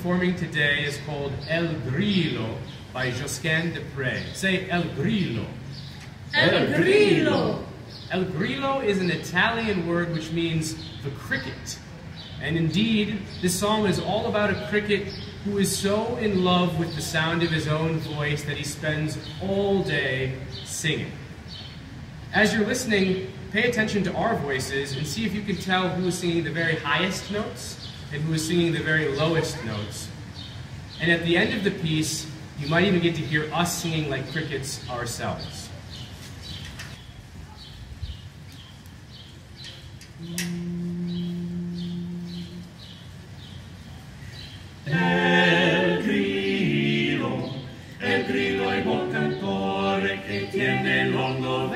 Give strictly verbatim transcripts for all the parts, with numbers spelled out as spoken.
performing today is called El Grillo by Josquin des Prez. Say El Grillo. El Grillo. El Grillo is an Italian word which means the cricket. And indeed, this song is all about a cricket who is so in love with the sound of his own voice that he spends all day singing. As you're listening, pay attention to our voices and see if you can tell who is singing the very highest notes and who is singing the very lowest notes. And at the end of the piece, you might even get to hear us singing like crickets ourselves. El grillo, el grillo è buon cantore che tiene il lungo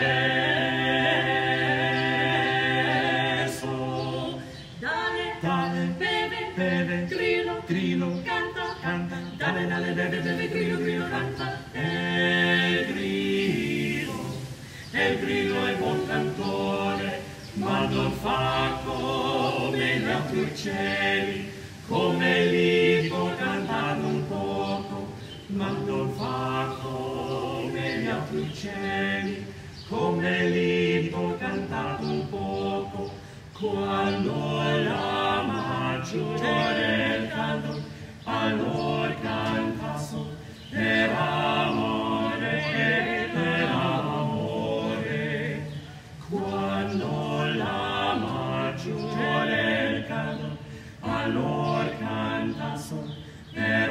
verso. Dale, dale, beve, beve, grillo, grillo, canta, canta. Dale, dale, beve, beve, grillo, grillo, canta. El grillo, el grillo è buon cantore, ma non fa come gli altri uccelli. Come lì può cantare un poco, ma non fa come gli altri uccelli. Come lì può cantare un poco, quando la maggiore canto, allora canta solo per amore, per amore. Quando la maggiore canto, allora canta sol per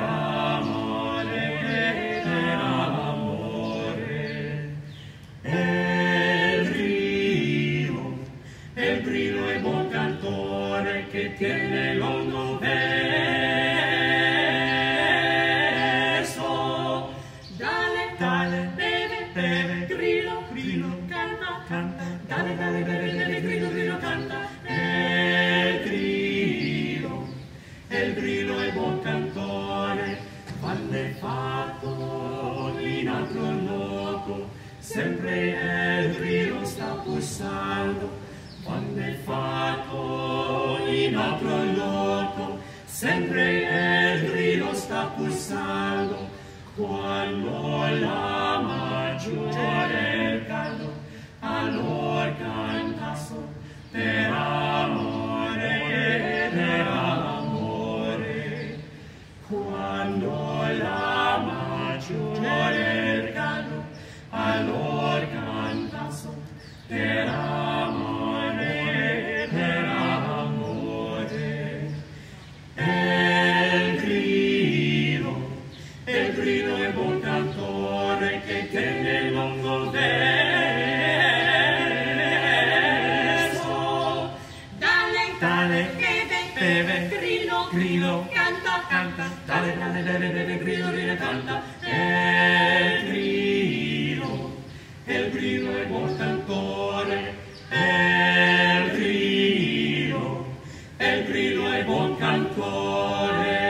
amore, per amore. El grillo, el grillo è buon cantore che tiene lungo verso. Dale, dale, beve, beve, grillo, grillo, canta, canta. Dale, dale, beve, beve, grillo, grillo, canta. El grillo, el grillo è buon cantore, quando è fatto in altro loco, sempre il grillo sta bussando. Quando è fatto in altro loco, sempre il grillo sta bussando. Quando la maggiore canto, allora canta solo per amore, per amore. Quando la maggiore canto, allora canta solo per amore, per amore. El grillo, el grillo è buon cantore che tiene lungo verso. Dale, dale, beve, beve, grillo, grillo, canta, canta. Dale, dale, beve, beve, grillo, grillo, canta. El grillo, el grillo è buon cantore. El grillo, el grillo è buon cantore.